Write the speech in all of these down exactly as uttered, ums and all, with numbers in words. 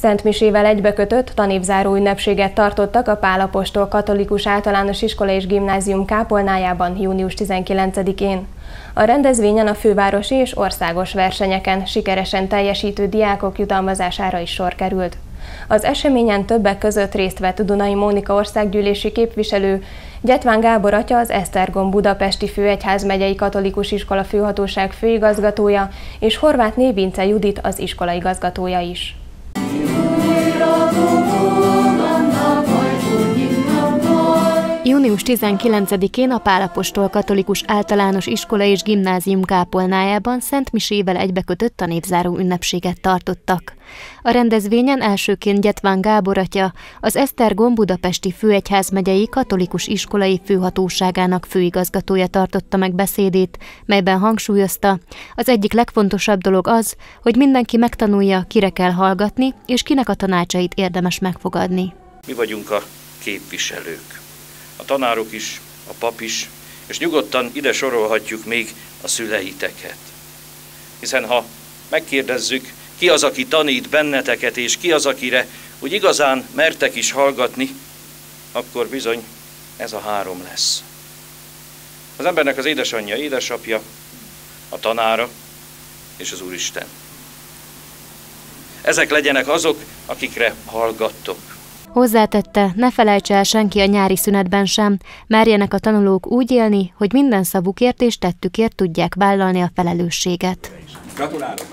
Szentmisével egybekötött tanévzáró ünnepséget tartottak a Pál apostol katolikus általános iskola és gimnázium kápolnájában június tizenkilencedikén. A rendezvényen a fővárosi és országos versenyeken sikeresen teljesítő diákok jutalmazására is sor került. Az eseményen többek között részt vett Dunai Mónika országgyűlési képviselő, Gyetván Gábor atya, az Esztergom budapesti főegyházmegyei katolikus iskola főhatóság főigazgatója és Horvátné Vince Judit, az iskola igazgatója is. június tizenkilencedikén a Pál apostol katolikus általános iskola és gimnázium kápolnájában szentmisével egybekötött tanévzáró ünnepséget tartottak. A rendezvényen elsőként Gyetván Gábor atya, az Esztergom budapesti főegyházmegyei katolikus iskolai főhatóságának főigazgatója tartotta meg beszédét, melyben hangsúlyozta, az egyik legfontosabb dolog az, hogy mindenki megtanulja, kire kell hallgatni, és kinek a tanácsait érdemes megfogadni. Mi vagyunk a képviselők. A tanárok is, a pap is, és nyugodtan ide sorolhatjuk még a szüleiteket. Hiszen ha megkérdezzük, ki az, aki tanít benneteket, és ki az, akire úgy igazán mertek is hallgatni, akkor bizony ez a három lesz. Az embernek az édesanyja, édesapja, a tanára és az Úristen. Ezek legyenek azok, akikre hallgattok. Hozzátette, ne felejts el senki a nyári szünetben sem, merjenek a tanulók úgy élni, hogy minden szavukért és tettükért tudják vállalni a felelősséget. Gratulálok!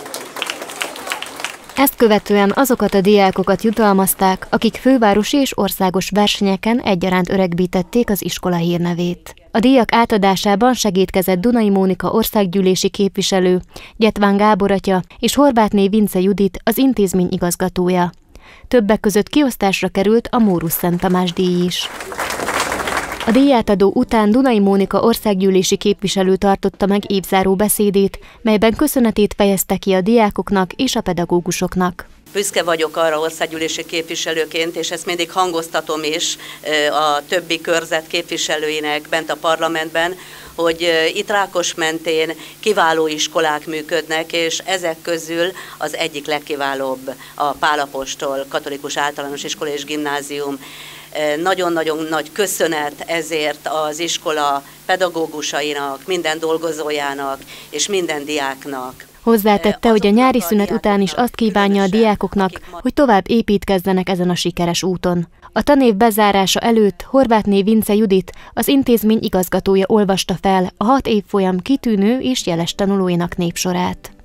Ezt követően azokat a diákokat jutalmazták, akik fővárosi és országos versenyeken egyaránt öregbítették az iskola hírnevét. A díjak átadásában segédkezett Dunai Mónika országgyűlési képviselő, Gyetván Gábor atya és Horvátné Vince Judit, az intézmény igazgatója. Többek között kiosztásra került a Mórusz Szent Tamás díj is. A díjátadó után Dunai Mónika országgyűlési képviselő tartotta meg évzáró beszédét, melyben köszönetét fejezte ki a diákoknak és a pedagógusoknak. Büszke vagyok arra országgyűlési képviselőként, és ezt mindig hangoztatom is a többi körzet képviselőinek bent a parlamentben, hogy itt Rákosmentén kiváló iskolák működnek, és ezek közül az egyik legkiválóbb a Pál apostol katolikus általános iskola és gimnázium. Nagyon-nagyon nagy köszönet ezért az iskola pedagógusainak, minden dolgozójának és minden diáknak. Hozzátette, hogy a nyári szünet után is azt kívánja a diákoknak, hogy tovább építkezzenek ezen a sikeres úton. A tanév bezárása előtt Horvátné Vince Judit, az intézmény igazgatója olvasta fel a hat évfolyam kitűnő és jeles tanulóinak népsorát.